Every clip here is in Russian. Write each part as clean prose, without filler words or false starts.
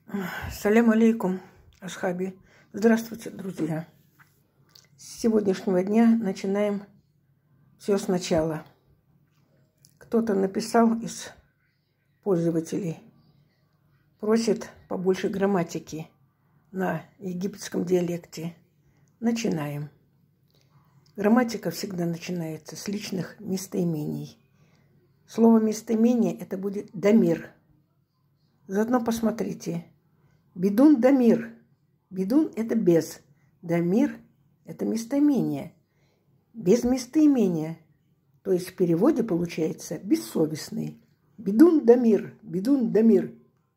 Салям алейкум, асхаби. Здравствуйте, друзья. С сегодняшнего дня начинаем все сначала. Кто-то написал из пользователей, просит побольше грамматики на египетском диалекте. Начинаем. Грамматика всегда начинается с личных местоимений. Слово местоимение это будет дамир. Заодно посмотрите. Бидун дамир. Бидун – это без. Дамир – это местоимение. Без местоимения. То есть в переводе получается бессовестный. Бидун дамир. Бидун дамир.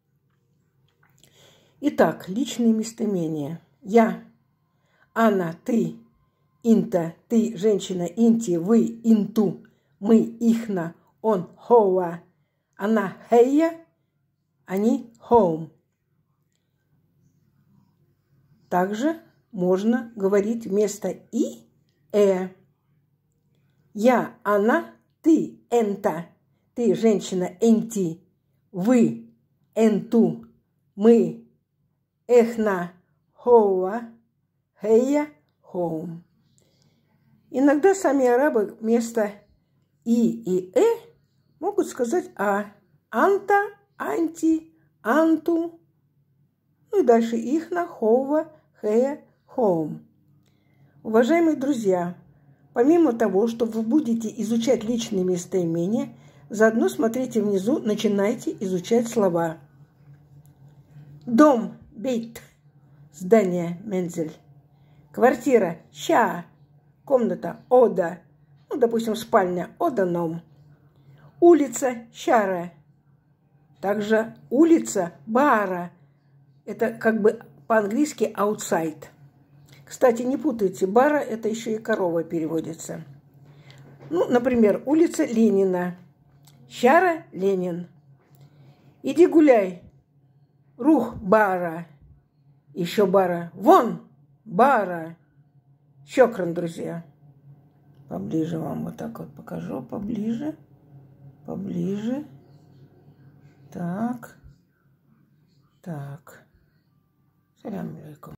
Итак, личные местоимения. Я, она, ты, инта, ты, женщина, инти, вы, инту, мы, ихна, он, хоа, она, хейя, они, home. Также можно говорить вместо и Я, она, ты, энта, ты, женщина, энти, вы, энту, мы, эхна, хоа, хея, хоум. Иногда сами арабы вместо и могут сказать анта, анти, анту, ну и дальше ихна, хова, хея, хоум. Уважаемые друзья, помимо того, что вы будете изучать личные местоимения, заодно смотрите внизу, начинайте изучать слова. Дом, бейт, здание, мензель. Квартира, ща, комната, ода, ну, допустим, спальня, оданом. Улица, щара. Также улица, бара. Это как бы по-английски outside. Кстати, не путайте, бара это еще и корова переводится. Ну, например, улица Ленина. Щара Ленин. Иди гуляй. Рух бара. Еще бара. Вон бара. Щокран, друзья. Поближе вам вот так вот покажу. Поближе. Поближе. Так. Так. Салям алейкум.